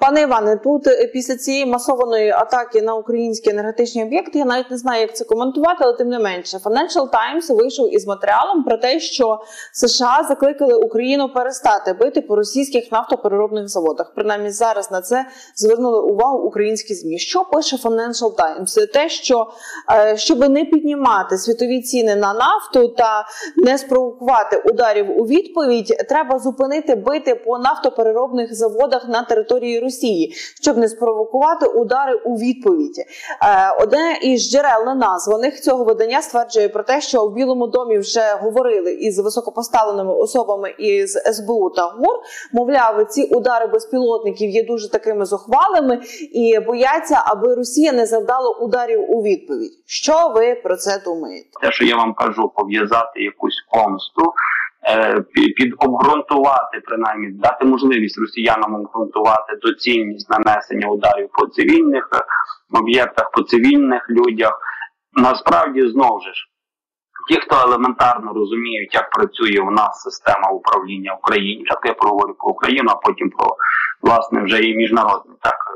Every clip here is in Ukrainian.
Пане Іване, тут після цієї масованої атаки на українські енергетичні об'єкти, я навіть не знаю, як це коментувати, але тим не менше, Financial Times вийшов із матеріалом про те, що США закликали Україну перестати бити по російських нафтопереробних заводах. Принаймні зараз на це звернули увагу українські ЗМІ. Що пише Financial Times? Це те, що щоб не піднімати світові ціни на нафту та не спровокувати ударів у відповідь, треба зупинити бити по нафтопереробних заводах на території Росії, щоб не спровокувати удари у відповідь. Одне із джерел неназваних цього видання стверджує про те, що в Білому домі вже говорили із високопоставленими особами із СБУ та ГУР. Мовляв, ці удари безпілотників є дуже такими зухвалими і бояться, аби Росія не завдала ударів у відповідь. Що ви про це думаєте? Те, що я вам кажу, пов'язати якусь помсту, підобґрунтувати, принаймні, дати можливість росіянам обґрунтувати доцільність нанесення ударів по цивільних об'єктах, по цивільних людях. Насправді, знову ж, ті, хто елементарно розуміють, як працює у нас система управління в Україні, як я проговорю про Україну, а потім про, власне, вже і міжнародні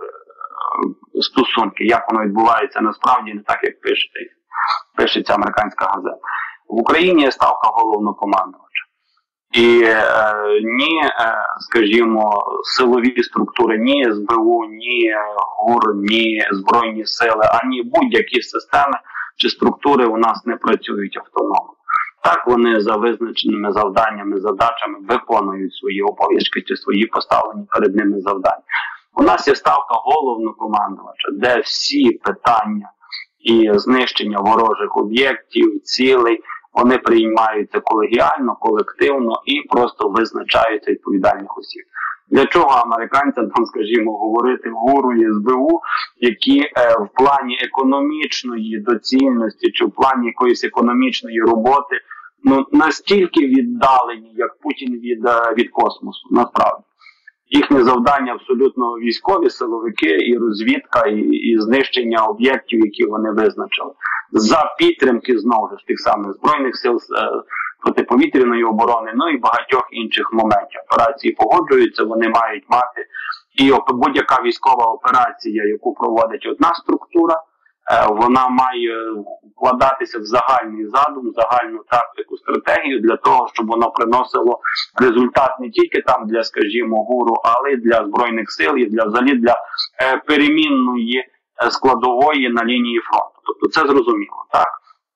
стосунки, як воно відбувається насправді, не так, як пишеться американська газета. В Україні є ставка головнокомандувача. І ні, скажімо, силові структури, ні СБУ, ні ГУР, ні Збройні сили, ані будь-які системи чи структури у нас не працюють автономно. Так, вони за визначеними завданнями, задачами виконують свої обов'язки чи свої поставлені перед ними завдання. У нас є ставка головнокомандувача, де всі питання і знищення ворожих об'єктів, цілей, вони приймаються колегіально, колективно і просто визначаються відповідальних осіб. Для чого американцям, там, скажімо, говорити ГУРу і СБУ, які в плані економічної доцільності чи в плані якоїсь економічної роботи настільки віддалені, як Путін від космосу, насправді. Їхнє завдання абсолютно військові, силовики і розвідка, і знищення об'єктів, які вони визначили. За підтримки, знову ж, тих самих Збройних сил, протиповітряної оборони, ну і багатьох інших моментів. Операції погоджуються, вони мають мати. І будь-яка військова операція, яку проводить одна структура, вона має вкладатися в загальний задум, загальну тактику, стратегію для того, щоб воно приносило результат не тільки там для, скажімо, ГУРу, але й для Збройних сил, і взагалі для перемінної складової на лінії фронту. Тобто це зрозуміло, так?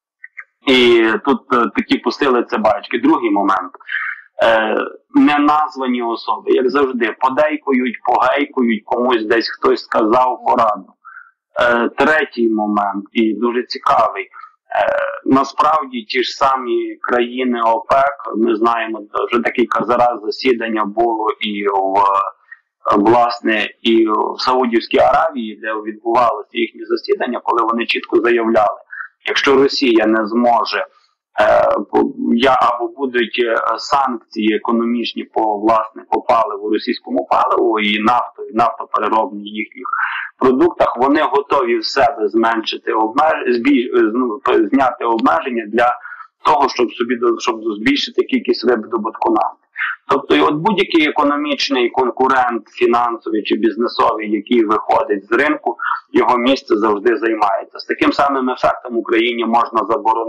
І тут такі пустили це баєчки. Другий момент. Неназвані особи, як завжди, подейкують, погейкують, комусь десь хтось сказав пораду. Третій момент, і дуже цікавий, насправді ті ж самі країни ОПЕК, ми знаємо, вже декілька зараз засідання було і в Саудівській Аравії, де відбувалося їхнє засідання, коли вони чітко заявляли, якщо Росія не зможе, або будуть санкції економічні по паливу, російському паливу і нафтопереробні їхніх продуктах, вони готові в себе зменшити зняти обмеження для того, щоб збільшити кількість видобутку нафти. Тобто, і от будь-який економічний конкурент, фінансовий чи бізнесовий, який виходить з ринку, його місце завжди займається. З таким самим ефектом в Україні можна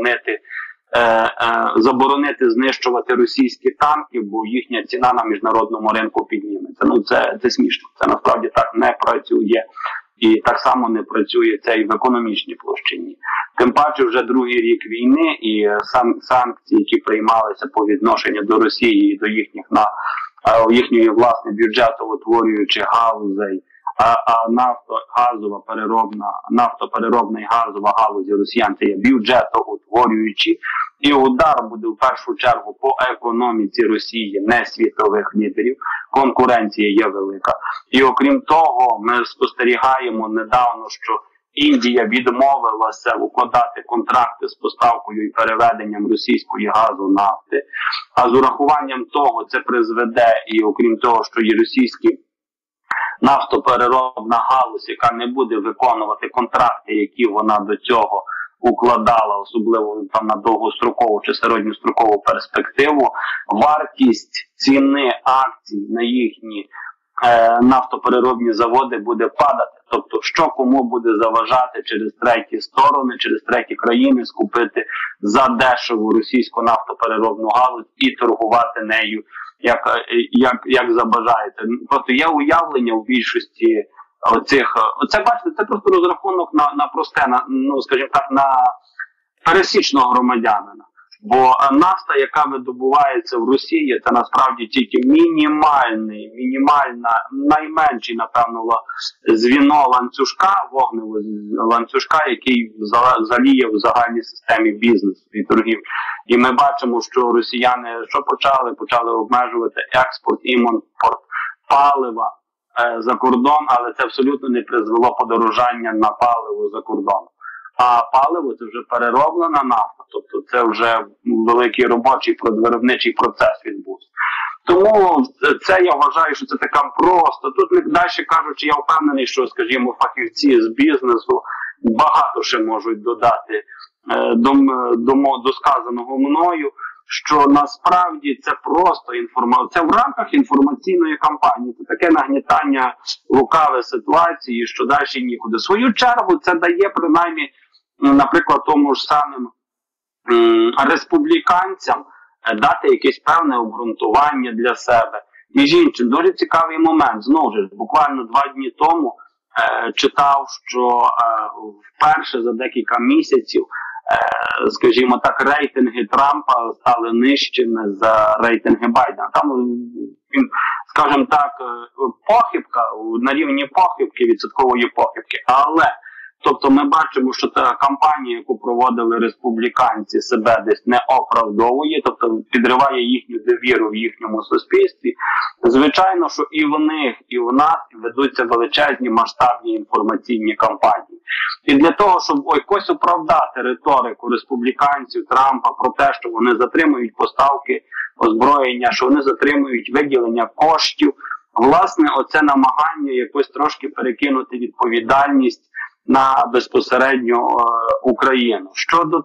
заборонити знищувати російські танки, бо їхня ціна на міжнародному ринку підніметься. Ну, це смішно. Це насправді так не працює. І так само не працює це і в економічній площині. Тим паче вже другий рік війни і санкції, які приймалися по відношенню до Росії і до їхньої власне бюджетоутворюючих галузей, а нафтопереробна і газова галузі росіян це є бюджетоутворюючі. І удар буде в першу чергу по економіці Росії, не світових лідерів. Конкуренція є велика. І окрім того, ми спостерігаємо недавно, що Індія відмовилася укладати контракти з поставкою і переведенням російської газу нафти. А з урахуванням того це призведе, і окрім того, що і російські нафтопереробна галузь, яка не буде виконувати контракти, які вона до цього укладала, особливо там на довгострокову чи середньострокову перспективу, вартість ціни акцій на їхні нафтопереробні заводи буде падати. Тобто, що кому буде заважати через треті сторони, через треті країни скупити за дешеву російську нафтопереробну галузь і торгувати нею, як забажаєте. Просто є уявлення у більшості оцих, оце, бачите, це просто розрахунок на просте, скажімо так, на пересічного громадянина. Бо нафта, яка видобувається в Росії, це насправді тільки найменший, напевно, звіно ланцюжка, вогневого ланцюжка, який заліє в загальній системі бізнесу і торгів. І ми бачимо, що росіяни що почали? Почали обмежувати експорт, імпорт палива за кордон, але це абсолютно не призвело подорожання на паливо за кордоном. А паливо – це вже перероблена нафта, тобто це вже великий робочий виробничий процес відбувся. Тому це я вважаю, що це така просто. Тут, далі кажучи, я впевнений, що, скажімо, фахівці з бізнесу багато ще можуть додати до сказаного мною, що насправді це просто інформація, це в рамках інформаційної кампанії, це таке нагнітання лукавої ситуації, що далі нікуди. В свою чергу це дає принаймні, наприклад, тому ж самим республіканцям дати якесь певне обґрунтування для себе. Між іншим, дуже цікавий момент. Знову ж, буквально 2 дні тому читав, що вперше за декілька місяців, скажімо так, рейтинги Трампа стали нижчими за рейтинги Байдена. Там, скажімо так, похибка, на рівні похибки, відсоткової похибки, але тобто ми бачимо, що та кампанія, яку проводили республіканці, себе десь не оправдовує, тобто підриває їхню довіру в їхньому суспільстві. Звичайно, що і в них, і в нас ведуться величезні масштабні інформаційні кампанії. І для того, щоб якось оправдати риторику республіканців, Трампа про те, що вони затримують поставки озброєння, що вони затримують виділення коштів, власне, оце намагання якось трошки перекинути відповідальність на безпосередньо Україну. Щодо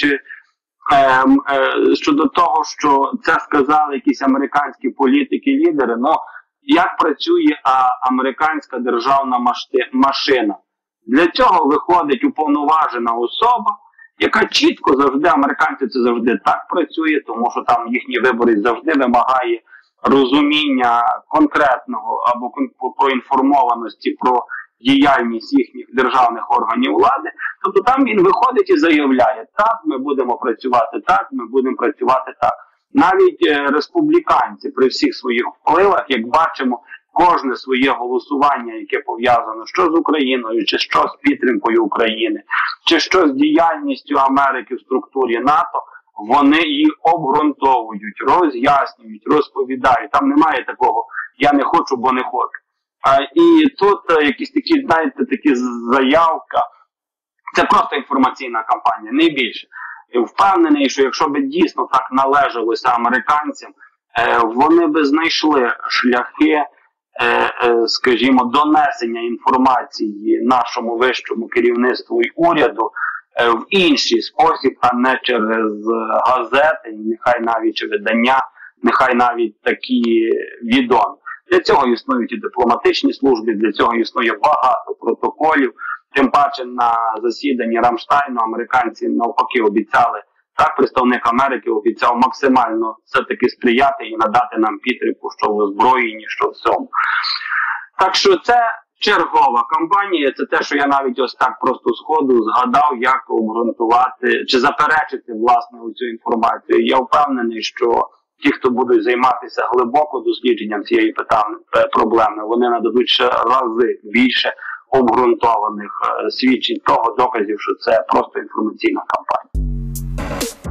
того, що це сказали якісь американські політики-лідери, як працює американська державна машина? Для цього виходить уповноважена особа, яка чітко завжди, американці це завжди так працює, тому що там їхній виборець завжди вимагає розуміння конкретного або проінформованості про діяльність їхніх державних органів влади, тобто там він виходить і заявляє, так, ми будемо працювати так, ми будемо працювати так. Навіть республіканці при всіх своїх впливах, як бачимо, кожне своє голосування, яке пов'язано що з Україною, чи що з підтримкою України, чи що з діяльністю Америки в структурі НАТО, вони її обґрунтовують, роз'яснюють, розповідають. Там немає такого «я не хочу, бо не хочу». І тут якісь такі, знаєте, такі заявка, це просто інформаційна кампанія, не більше. Впевнений, що якщо б дійсно так належалося американцям, вони б знайшли шляхи, скажімо, донесення інформації нашому вищому керівництву і уряду в інший спосіб, а не через газети, нехай навіть чи видання, нехай навіть такі відомі. Для цього існують і дипломатичні служби, для цього існує багато протоколів. Тим паче на засіданні Рамштайну американці навпаки обіцяли, так, представник Америки обіцяв максимально все-таки сприяти і надати нам підтримку, що в озброєнні, що в цьому. Так що це чергова кампанія, це те, що я навіть ось так просто сходу згадав, як обґрунтувати, чи заперечити, власне, цю інформацію. Я впевнений, що ті, хто будуть займатися глибоко дослідженням цієї проблеми, вони нададуть ще рази більше обґрунтованих свідчень того, доказів, що це просто інформаційна кампанія.